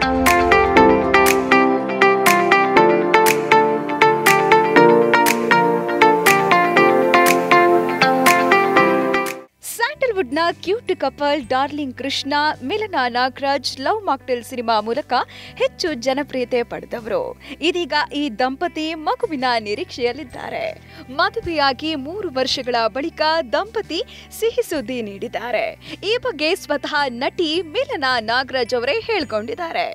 ಸ್ಯಾಂಡಲ್ವುಡ್ನ cute couple darling Krishna Milana Nagaraj love mocktail cinema ಮೂಲಕ ಹೆಚ್ಚು ಜನಪ್ರಿಯತೆ ಪಡೆದವರು. ಇದೀಗ ಈ ದಂಪತಿ ಮಗುವಿನ ನಿರೀಕ್ಷೆಯಲ್ಲಿದ್ದಾರೆ. ಮದುವೆಯಾಗಿ 3 ವರ್ಷಗಳ ಬಳಿಕ ದಂಪತಿ ಸಿಹಿ ಸುದ್ದಿ ನೀಡಿದ್ದಾರೆ. ಈ ಬಗ್ಗೆ ಸ್ವತಃ ನಟಿ ಮಿಲನಾ ನಾಗರಾಜ್ ಅವರೇ ಹೇಳಿಕೊಂಡಿದ್ದಾರೆ.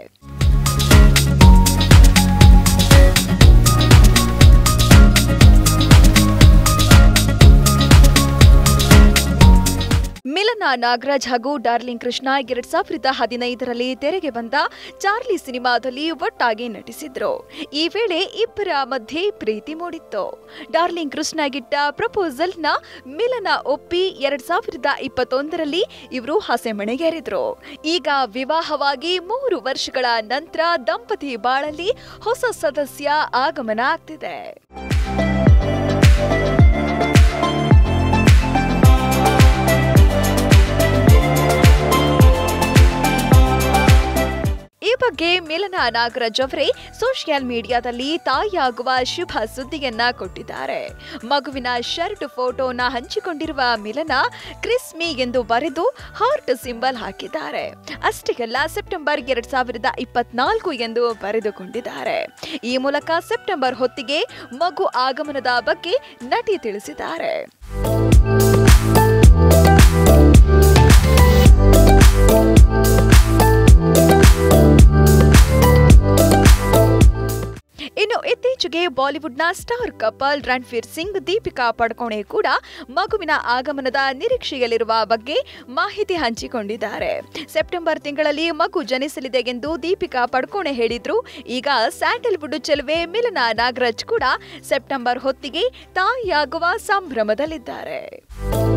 ಮಿಲನಾ ನಾಗರಾಜ್ ಹಾಗೂ ಡಾರ್ಲಿಂಗ್ ಕೃಷ್ಣ 2015ರಲ್ಲಿ ತೆರೆಗೆ ಬಂದ ಚಾರ್ಲಿ ಸಿನಿಮಾದಲ್ಲಿ ಒಟ್ಟಾಗಿ ನಟಿಸಿದ್ರು. ಈ ವೇಳೆ ಇಬ್ಬರ ಮಧ್ಯೆ ಪ್ರೀತಿ ಮೂಡಿತ್ತು. ಡಾರ್ಲಿಂಗ್ ಕೃಷ್ಣಗಿಟ್ಟ ಪ್ರಪೋಸಲ್ನ ಮಿಲನಾ ಒಪ್ಪಿ 2021ರಲ್ಲಿ ಇವರು ಹಸೆಮಣೆಗೇರಿದ್ರು. ಈಗ ವಿವಾಹವಾಗಿ 3 ವರ್ಷಗಳ ನಂತರ ದಂಪತಿ ಬಾಳಲ್ಲಿ ಹೊಸ ಸದಸ್ಯ ಆಗಮನ ಆಗ್ತಿದೆ. ಈ ಬಗ್ಗೆ ಮಿಲನಾ ನಾಗರಾಜ್ ಅವರೇ ಸೋಷಿಯಲ್ ಮೀಡಿಯಾದಲ್ಲಿ ತಾಯಿಯಾಗುವ ಶುಭ ಸುದ್ದಿಯನ್ನ ಕೊಟ್ಟಿದ್ದಾರೆ. ಮಗುವಿನ ಶರ್ಟ್ ಫೋಟೋನ ಹಂಚಿಕೊಂಡಿರುವ ಮಿಲನಾ ಕ್ರಿಸ್ಮಿ ಎಂದು ಬರೆದು ಹಾರ್ಟ್ ಸಿಂಬಲ್ ಹಾಕಿದ್ದಾರೆ. ಅಷ್ಟೇ ಅಲ್ಲ, ಸೆಪ್ಟೆಂಬರ್ 2024 ಎಂದು ಬರೆದುಕೊಂಡಿದ್ದಾರೆ. ಈ ಮೂಲಕ ಸೆಪ್ಟೆಂಬರ್ ಹೊತ್ತಿಗೆ ಮಗು ಆಗಮನದ ಬಗ್ಗೆ ನಟಿ ತಿಳಿಸಿದ್ದಾರೆ. ಇನ್ನು ಇತ್ತೀಚೆಗೆ ಬಾಲಿವುಡ್ನ ಸ್ಟಾರ್ ಕಪಲ್ ರಣವೀರ್ ಸಿಂಗ್ ದೀಪಿಕಾ ಪಡುಕೋಣೆ ಕೂಡ ಮಗುವಿನ ಆಗಮನದ ನಿರೀಕ್ಷೆಯಲ್ಲಿರುವ ಬಗ್ಗೆ ಮಾಹಿತಿ ಹಂಚಿಕೊಂಡಿದ್ದಾರೆ. ಸೆಪ್ಟೆಂಬರ್ ತಿಂಗಳಲ್ಲಿ ಮಗು ಜನಿಸಲಿದೆ ಎಂದು ದೀಪಿಕಾ ಪಡುಕೋಣೆ ಹೇಳಿದ್ರು. ಈಗ ಸ್ಯಾಂಡಲ್ವುಡ್ ಚೆಲುವೆ ಮಿಲನಾ ನಾಗರಾಜ್ ಕೂಡ ಸೆಪ್ಟೆಂಬರ್ ಹೊತ್ತಿಗೆ ತಾಯಿಯಾಗುವ ಸಂಭ್ರಮದಲ್ಲಿದ್ದಾರೆ.